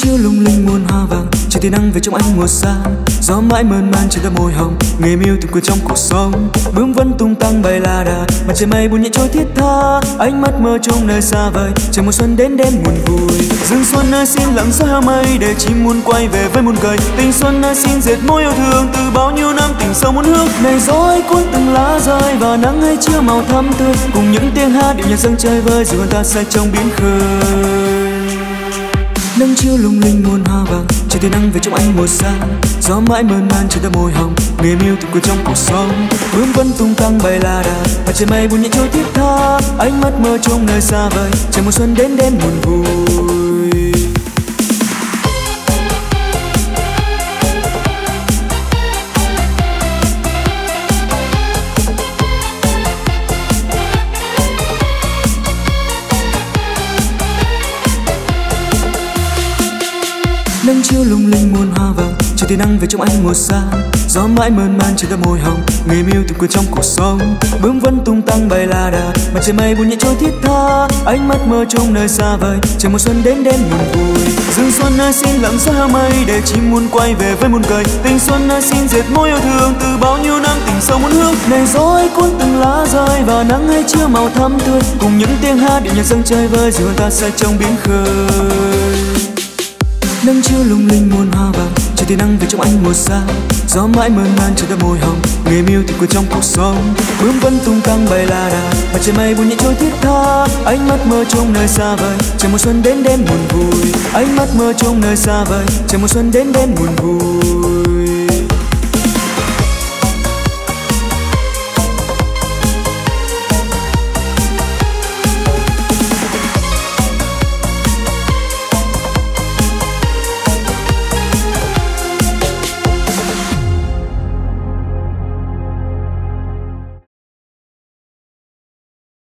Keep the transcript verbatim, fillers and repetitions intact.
chiều lung linh muôn hoa vàng, chiều tia nắng về trong ánh mùa xa. Gió mãi mơn man trên đôi môi hồng, nghề miêu tìm quên trong cuộc sống. Bướm vẫn tung tăng bay la đà, mặt trời mây buồn nhẹ trôi thiết tha. Ánh mắt mơ trong nơi xa vời, chờ mùa xuân đến đêm buồn vui. Dương xuân ơi xin lặng gió heo mây, để chim muôn quay về với muôn cười. Tình xuân ơi xin dệt mối yêu thương, từ bao nhiêu năm tình sâu muốn hướng. Này gió ấy cuốn từng lá rơi vào nắng ấy chiều màu thắm tươi, cùng những tiếng hát điệu nhạc dâng chơi vơi dù con ta say trong biển khơi. Nắng chiều lung linh muôn hoa vàng, chiều tia nắng về trong ánh mùa xa. Gió mãi mơn man trên đôi môi hồng, nghề miêu tìm quên trong cuộc sống. Bướm vẫn tung tăng bay la đà, mặt trời mây buồn nhẹ trôi thiết tha. Ánh mắt mơ trong nơi xa vời, chờ mùa xuân đến đêm buồn vui. Nắng chiều lung linh muôn hoa vàng, chiều tia nắng về trong ánh mùa xa. Gió mãi mơn man trên đôi môi hồng, nghề miêu tìm quên trong cuộc sống. Bướm vẫn tung tăng bay la đà, mặt trời mây buồn nhẹ trôi thiết tha. Ánh mắt mơ trong nơi xa vời, chờ mùa xuân đến đêm buồn vui. Dương xuân ơi xin lặng gió heo mây, để chim muôn quay về với muôn cười. Tình xuân ơi xin dệt mối yêu thương, từ bao nhiêu năm tình sâu muốn hướng. Này gió ấy cuốn từng lá rơi vào nắng ấy chiều màu thắm tươi, cùng những tiếng hát điệu nhạc dâng chơi vơi dù ta say trong biển khơi. Nắng chiều lung linh muôn hoa vàng, chiều tia nắng về trong ánh mùa xa. Gió mãi mơn man trên đôi môi hồng, nghề miêu tìm quên trong cuộc sống. Bướm vẫn tung tăng bay la đà, mặt trời mây buồn nhẹ trôi thiết tha. Ánh mắt mơ trong nơi xa vời, chờ mùa xuân đến đêm buồn vui. Ánh mắt mơ trong nơi xa vời, chờ mùa xuân đến đêm buồn vui.